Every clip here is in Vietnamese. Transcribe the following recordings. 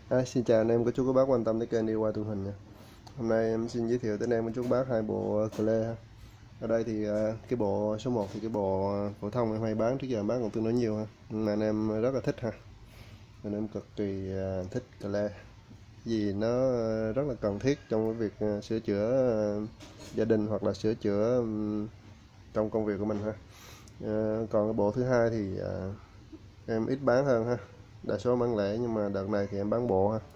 Xin chào anh em cô chú các bác quan tâm tới kênh DIY Tường Hình nha. Hôm nay em xin giới thiệu tới anh em cô chú các bác hai bộ cờ ha. Ở đây thì cái bộ số 1 thì cái bộ phổ thông em hay bán trước giờ bán còn tương đối nhiều ha. Nhưng mà anh em rất là thích ha. Anh em cực kỳ thích cờ vì nó rất là cần thiết trong cái việc sửa chữa gia đình hoặc là sửa chữa trong công việc của mình ha. Còn cái bộ thứ hai thì em ít bán hơn ha, đa số bán lẻ, nhưng mà đợt này thì em bán bộ ha,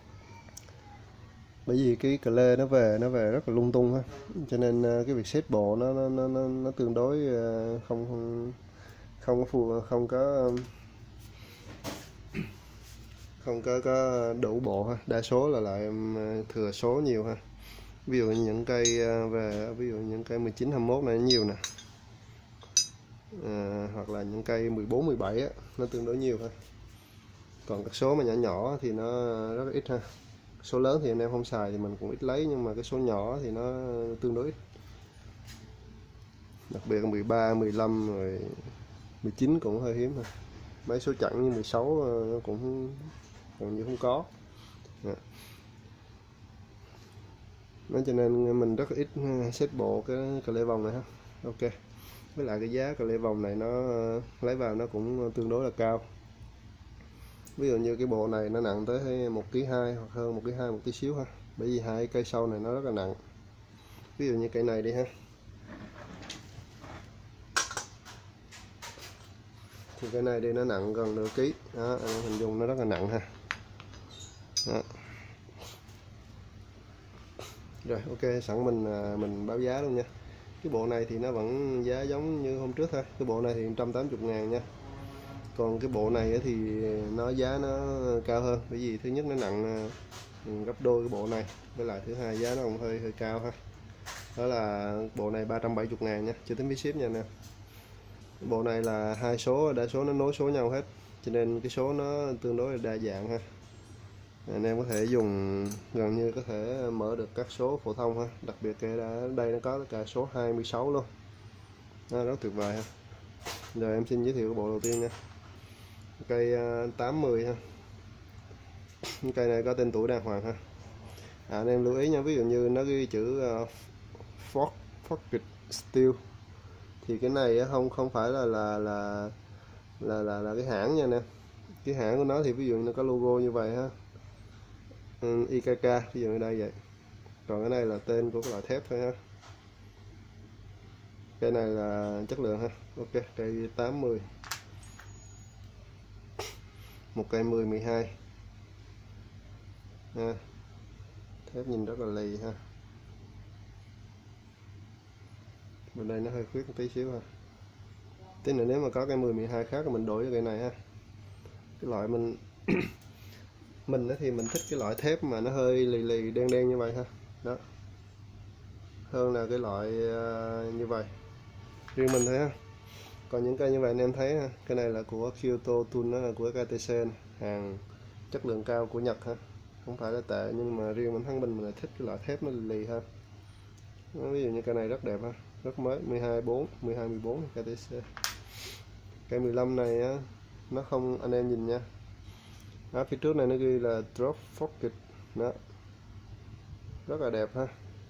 bởi vì cái cờ nó về rất là lung tung ha, cho nên cái việc xếp bộ nó tương đối không không không có có đủ bộ ha, đa số là lại em thừa số nhiều ha. Ví dụ như những cây ví dụ những cây 19 21 này nhiều nè, hoặc là những cây 14 17 á, nó tương đối nhiều ha. Còn các số mà nhỏ nhỏ thì nó rất là ít ha. Số lớn thì anh em không xài thì mình cũng ít lấy, nhưng mà cái số nhỏ thì nó tương đối ít, đặc biệt là 13 15 rồi 19 cũng hơi hiếm ha. Mấy số chẵn như 16 nó cũng gần như không có. Đó, cho nên mình rất là ít xếp bộ cái cờ lê vòng này ha. Ok, với lại cái giá cờ lê vòng này nó lấy vào nó cũng tương đối là cao. Ví dụ như cái bộ này nó nặng tới 1,2 kg hoặc hơn 1,2 kg một tí xíu ha, bởi vì hai cây sau này nó rất là nặng. Ví dụ như cây này đi ha, thì cây này đi nó nặng gần nửa ký đó, anh em hình dung nó rất là nặng ha. Đó. Rồi ok, sẵn mình báo giá luôn nha. Cái bộ này thì nó vẫn giá giống như hôm trước thôi, cái bộ này thì 180.000 nha. Còn cái bộ này thì nó giá nó cao hơn, bởi vì thứ nhất nó nặng gấp đôi cái bộ này, với lại thứ hai giá nó cũng hơi cao ha. Đó là bộ này 370.000 nha, chưa tính phí ship nha nè. Bộ này là hai số, đa số nó nối số nhau hết, cho nên cái số nó tương đối là đa dạng ha. Anh em có thể dùng gần như có thể mở được các số phổ thông ha, đặc biệt đây nó có cả số 26 luôn. Đó, rất tuyệt vời ha. Rồi em xin giới thiệu cái bộ đầu tiên nha, cây 80 ha. Cây này có tên tuổi đàng hoàng ha. Anh em lưu ý nha, ví dụ như nó ghi chữ Forked Steel thì cái này không phải là cái hãng nha nè. Cái hãng của nó thì ví dụ nó có logo như vậy ha, IKK ví dụ ở đây vậy. Còn cái này là tên của cái loại thép thôi ha. Cây này là chất lượng ha. Ok, cây 80, một cây 10 12 ha. Thép nhìn rất là lì ha. Bên đây nó hơi khuyết một tí xíu ha. Tí nữa nếu mà có cây 10 12 khác thì mình đổi cho cây này ha. Cái loại mình thì mình thích cái loại thép mà nó hơi lì đen như vậy ha. Đó, hơn là cái loại như vậy, riêng mình thôi ha. Còn những cây như vậy anh em thấy ha, cái này là của Kyoto Tool, nó là của KTC này, hàng chất lượng cao của Nhật ha, không phải là tệ, nhưng mà riêng bản thân mình là thích cái loại thép nó lì ha. Ví dụ như cây này rất đẹp ha, rất mới, 12 14 KTC. Cây 15 này á, nó không, anh em nhìn nha, đó, phía trước này nó ghi là Drop Forked đó, rất là đẹp ha.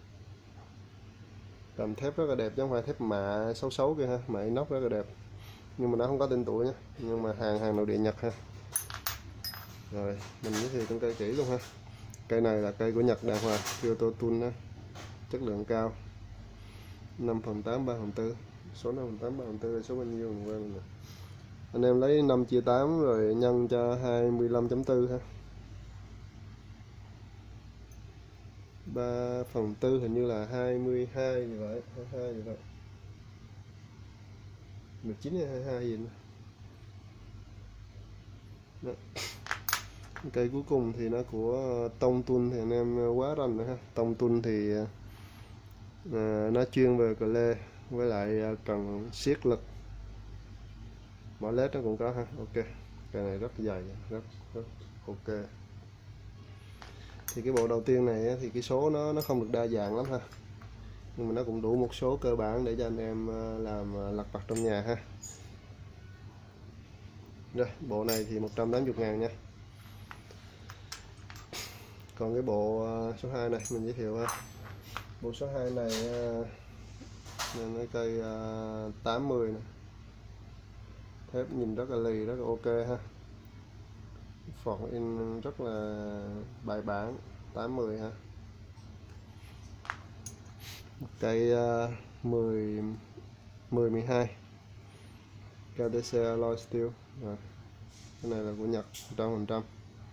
Làm thép rất là đẹp, chứ không phải thép mạ xấu kia ha, mạ inox rất là đẹp, nhưng mà nó không có tên tuổi nhé, nhưng mà hàng nội địa Nhật ha. Rồi mình giới thiệu từng cây kỹ luôn ha. Cây này là cây của Nhật đàng hoàng, Kyoto Tool đó, chất lượng cao, 5/8 3/4, số 5/8 3/4 là số bao nhiêu mình quên rồi. Anh em lấy 5 chia 8 rồi nhân cho 25.4 ha. 3/4 hình như là 22 gì vậy, 22 gì vậy, 19 hay 22 gì nữa. Đó. Cây cuối cùng thì nó của Tông Tool, thì anh em quá rành rồi ha. Tông Tool thì nó chuyên về cờ lê, với lại cần siết lực, mỏ lết nó cũng có ha. Ok, cây này rất dày, rất ok. Thì cái bộ đầu tiên này thì cái số nó không được đa dạng lắm ha, nhưng mà nó cũng đủ một số cơ bản để cho anh em làm lặt vặt trong nhà ha. Rồi bộ này thì 180.000 nha. Còn cái bộ số 2 này mình giới thiệu ha. Bộ số 2 này nên cái cây 80 này. Thép nhìn rất là lì, rất là ok ha. Font in rất là bài bản, 80 ha. Cây 10 12 KTC Alloy Steel. Rồi. Cái này là của Nhật 100%.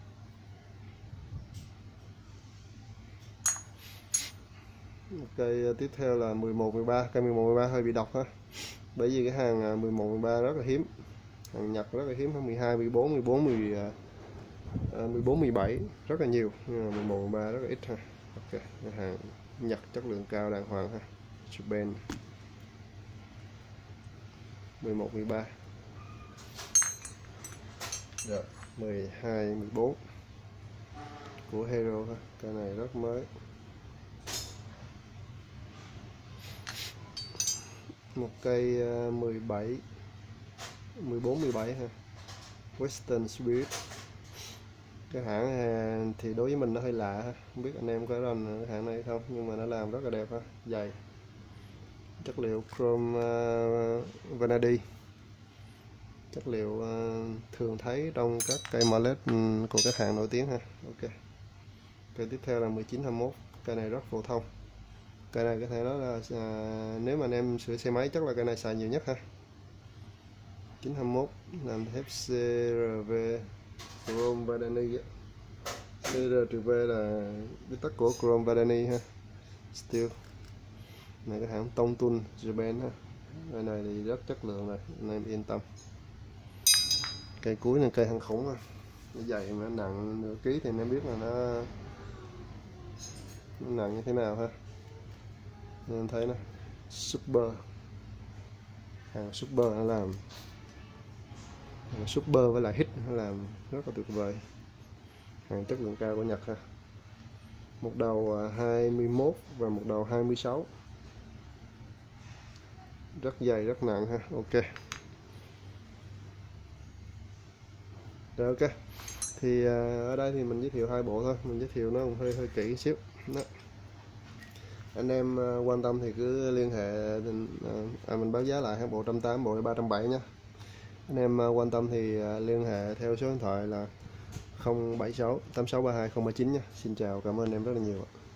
Cây tiếp theo là 11 13, cây 11 13 hơi bị độc ha. Bởi vì cái hàng 11 13 rất là hiếm. Hàng Nhật rất là hiếm, 12 14 14 14 17 rất là nhiều, nhưng mà 11 13 rất là ít ha. Ok, cái hàng Nhật chất lượng cao đàng hoàng ha. Japan 11 13. Rồi, 12 14 của Hero ha. Cái này rất mới. Một cây 17 14 17 ha. Western Spirit. Cái hãng thì đối với mình nó hơi lạ ha. Không biết anh em có rành cái hãng này không, nhưng mà nó làm rất là đẹp ha, dày. Chất liệu chrome vanadi. Chất liệu thường thấy trong các cây mallet của các hãng nổi tiếng ha. Ok. Cây tiếp theo là 19 21. Cây này rất phổ thông. Cây này có thể nói là nếu mà anh em sửa xe máy chắc là cây này xài nhiều nhất ha. 921 làm thép CRV Chrome Vadani. CRV là viết tắt của Chrome Vadani ha. Steel. Này cái hãng Tongtun Japan ha. Cây này thì rất chất lượng rồi, anh em yên tâm. Cây cuối là cây hàng khủng ha. Nó dày mà nặng nửa ký thì anh em biết là nó nặng như thế nào ha. Nên em thấy nó super, hàng super nó làm, hàng super với lại hit nó làm rất là tuyệt vời, hàng chất lượng cao của Nhật ha. Một đầu 21 và một đầu 26, rất dày rất nặng ha. Ok rồi, ok thì ở đây thì mình giới thiệu hai bộ thôi, mình giới thiệu nó cũng hơi kỹ xíu đó. Anh em quan tâm thì cứ liên hệ, mình báo giá lại hai bộ 180, bộ 370 nhé. Anh em quan tâm thì liên hệ theo số điện thoại là 076 8632 039 nhé. Xin chào, cảm ơn anh em rất là nhiều ạ.